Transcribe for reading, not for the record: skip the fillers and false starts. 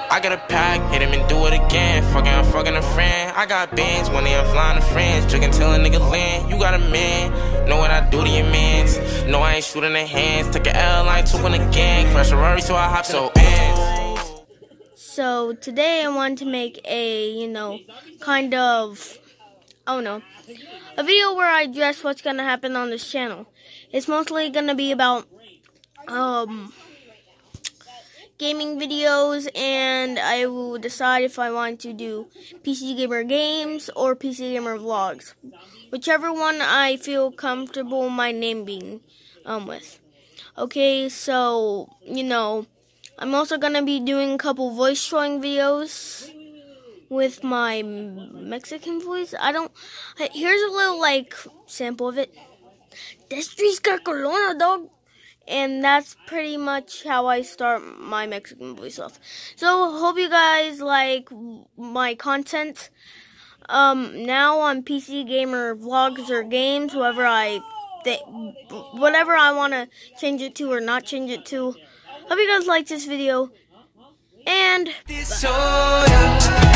I got a pack, hit him and do it again. I'm fucking a friend. I got bands, money, I'm flying to friends. Drinking till a nigga land. You got a man, know what I do to your mans. No, I ain't shooting the hands. Took an airline, took one again. Crash a Rari, so I hop so bands. So today I want to make a, kind of, I don't know, a video where I address what's gonna happen on this channel. It's mostly gonna be about, gaming videos, and I will decide if I want to do PC Gamer Games or PC Gamer Vlogs. Whichever one I feel comfortable my name being with. Okay, so, I'm also going to be doing a couple voice showing videos with my Mexican voice. Here's a little, sample of it. This street's got Corona, dog. And that's pretty much how I start my Mexican voice off. So, hope you guys like my content. Now on PC Gamer Vlogs or Games, whatever I want to change it to or not change it to. Hope you guys like this video. And